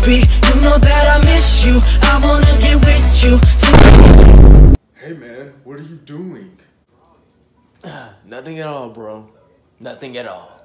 be. You know that I miss you. I wanna get with you. Hey man, what are you doing? Nothing at all, bro. Nothing at all.